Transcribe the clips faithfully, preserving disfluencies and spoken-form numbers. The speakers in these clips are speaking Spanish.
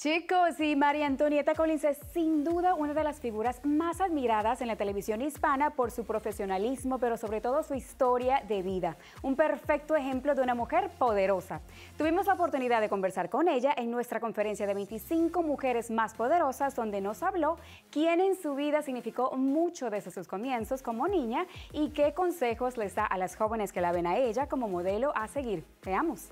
Chicos, y María Antonieta Collins es sin duda una de las figuras más admiradas en la televisión hispana por su profesionalismo, pero sobre todo su historia de vida. Un perfecto ejemplo de una mujer poderosa. Tuvimos la oportunidad de conversar con ella en nuestra conferencia de veinticinco mujeres más poderosas, donde nos habló quién en su vida significó mucho desde sus comienzos como niña y qué consejos les da a las jóvenes que la ven a ella como modelo a seguir. Veamos.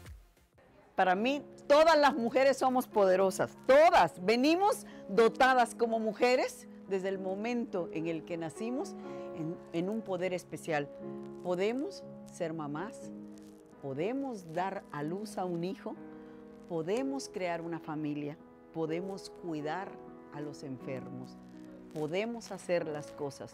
Para mí, todas las mujeres somos poderosas, todas. Venimos dotadas como mujeres desde el momento en el que nacimos en, en un poder especial. Podemos ser mamás, podemos dar a luz a un hijo, podemos crear una familia, podemos cuidar a los enfermos, podemos hacer las cosas.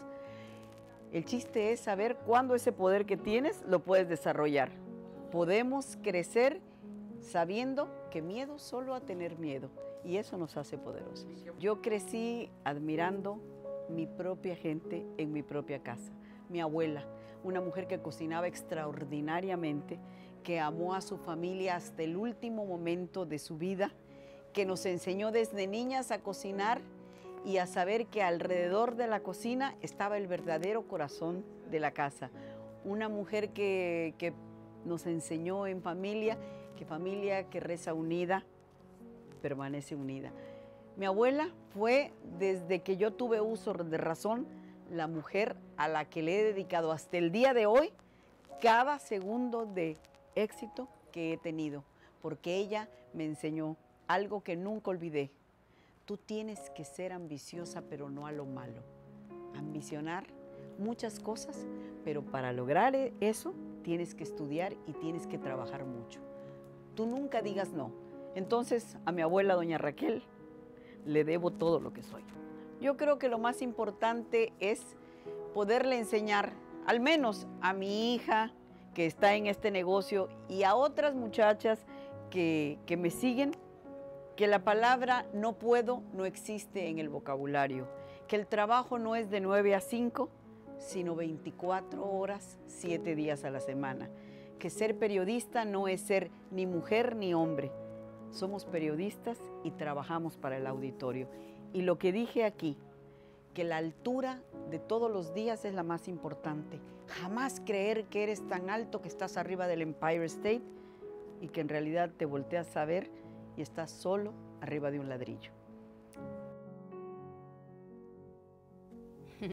El chiste es saber cuándo ese poder que tienes lo puedes desarrollar. Podemos crecer sabiendo que miedo solo a tener miedo, y eso nos hace poderosos. Yo crecí admirando mi propia gente en mi propia casa. Mi abuela, una mujer que cocinaba extraordinariamente, que amó a su familia hasta el último momento de su vida, que nos enseñó desde niñas a cocinar y a saber que alrededor de la cocina estaba el verdadero corazón de la casa. Una mujer que, que nos enseñó en familia que familia que reza unida, permanece unida. Mi abuela fue, desde que yo tuve uso de razón, la mujer a la que le he dedicado hasta el día de hoy cada segundo de éxito que he tenido, porque ella me enseñó algo que nunca olvidé. Tú tienes que ser ambiciosa, pero no a lo malo. Ambicionar muchas cosas, pero para lograr eso tienes que estudiar y tienes que trabajar mucho. Tú nunca digas no. Entonces, a mi abuela, doña Raquel, le debo todo lo que soy. Yo creo que lo más importante es poderle enseñar, al menos a mi hija que está en este negocio y a otras muchachas que, que me siguen, que la palabra no puedo no existe en el vocabulario, que el trabajo no es de nueve a cinco, sino veinticuatro horas, siete días a la semana. Que ser periodista no es ser ni mujer ni hombre. Somos periodistas y trabajamos para el auditorio. Y lo que dije aquí, que la altura de todos los días es la más importante. Jamás creer que eres tan alto que estás arriba del Empire State y que en realidad te volteas a ver y estás solo arriba de un ladrillo.